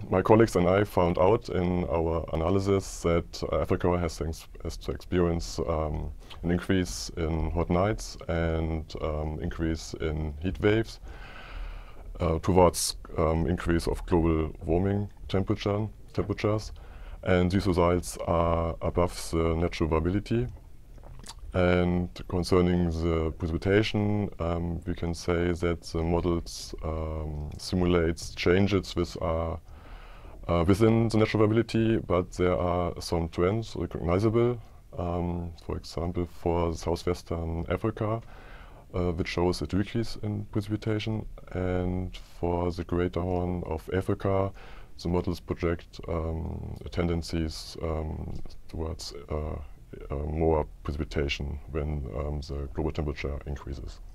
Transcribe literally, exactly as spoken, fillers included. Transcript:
my colleagues and I found out in our analysis that Africa has, has to experience um, an increase in hot nights and um, increase in heat waves uh, towards um, increase of global warming temperature, temperatures. And these results are above the natural variability. And concerning the precipitation, um, we can say that the models um, simulates changes which are uh, within the natural variability, but there are some trends recognizable. Um, for example, for southwestern Africa, uh, which shows a decrease in precipitation, and for the Greater Horn of Africa, the models project um, tendencies um, towards uh, Uh, more precipitation when um, the global temperature increases.